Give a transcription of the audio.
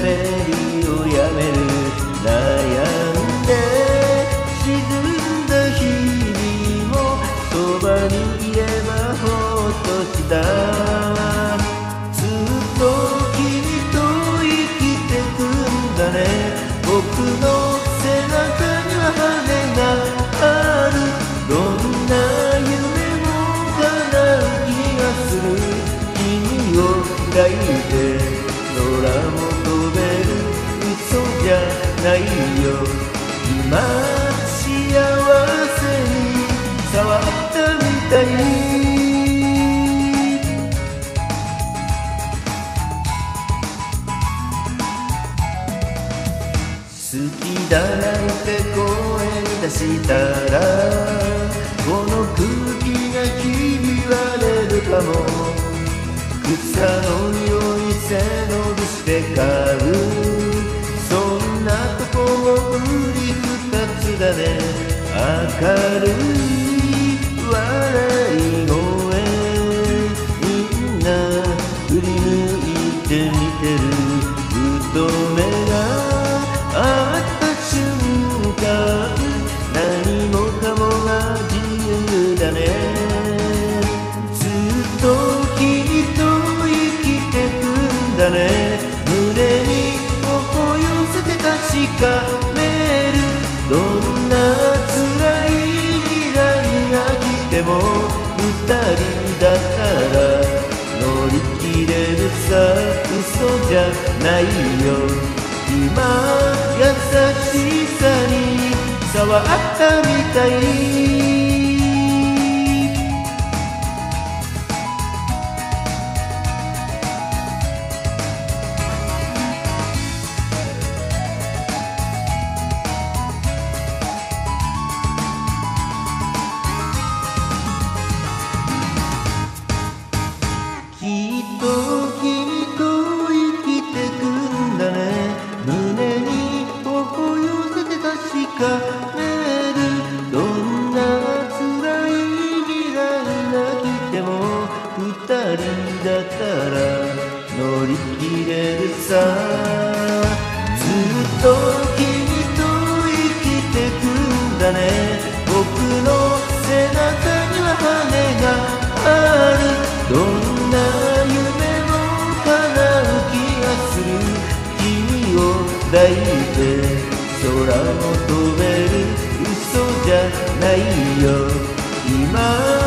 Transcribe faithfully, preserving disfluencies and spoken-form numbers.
りをやめる悩んで沈んだ日々もそばにいればほっとしたずっと君と生きてくんだね僕の背中には羽があるどんな夢も叶う気がする君を抱いて空も飛べる嘘じゃないよ今幸せに触ったみたい好きだなんて声に出したらこの空気がひび割れるかも草の匂い背伸びして買うそんなとこもうり二つだね明るい笑い声みんな振り向いて見てるふと目があった瞬間何もかもが自由だねずっと君と生きてくんだね胸に頬寄せて確かめるどんな辛い未来が来ても二人だから乗り切れるさ嘘じゃないよ今優しさに触ったみたいきっと君と生きてくんだね胸に頬寄せて確かめるどんな辛い未来が来ても二人だったら乗り切れるさずっと君と生きてくんだね僕の背中には羽があるどんな夢も叶う気がする君を抱いて空も飛べる嘘じゃないよ今